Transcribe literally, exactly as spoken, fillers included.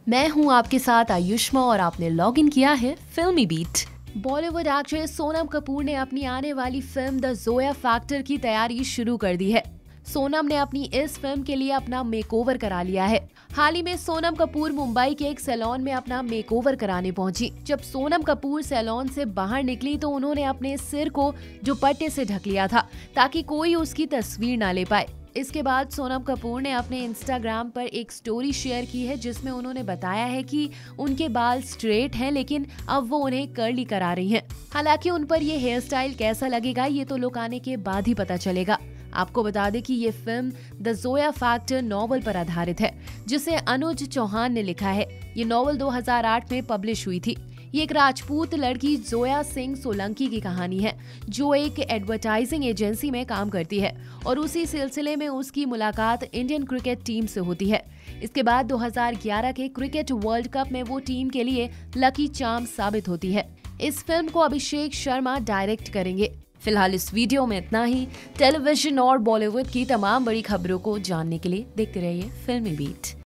मैं हूं आपके साथ आयुष्मा और आपने लॉग इन किया है Filmibeat. Bollywood actress Sonam Kapoor ने अपनी आने वाली फिल्म द जोया फैक्टर की तैयारी शुरू कर दी है। सोनम ने अपनी इस फिल्म के लिए अपना मेकओवर करा लिया है। हाल ही में सोनम कपूर मुंबई के एक सैलून में अपना मेकओवर कराने पहुंची। जब सोनम कपूर सैलून से बाहर निकली तो उन्होंने अपने सिर को दुपट्टे से ढक लिया था ताकि कोई उसकी तस्वीर ना ले पाए। इसके बाद सोनम कपूर ने अपने इंस्टाग्राम पर एक स्टोरी शेयर की है जिसमें उन्होंने बताया है कि उनके बाल स्ट्रेट हैं लेकिन अब वो उन्हें कर्ली करा रही हैं। हालांकि उन पर ये हेयर स्टाइल कैसा लगेगा ये तो लुक आने के बाद ही पता चलेगा। आपको बता दें कि ये film the Zoya factor novel पर आधारित है जिसे अनुज चौहान ने लिखा है। ये नॉवल दो हज़ार आठ में पब्लिश हुई थी। ये एक राजपूत लड़की जोया सिंह सोलंकी की कहानी है जो एक एडवर्टाइजिंग एजेंसी में काम करती है और उसी सिलसिले में उसकी मुलाकात इंडियन क्रिकेट टीम से होती है। इसके बाद दो हज़ार ग्यारह के क्रिकेट वर्ल्ड कप में वो टीम के लिए लकी चार्म साबित होती है। इस फिल्म को अभिषेक शर्मा डायरेक्ट करेंगे। फिलहाल इस वीडियो में इतना ही। टेलीविजन और बॉलीवुड की तमाम बड़ी खबरों को जानने के लिए देखते रहिए फिल्मी बीट।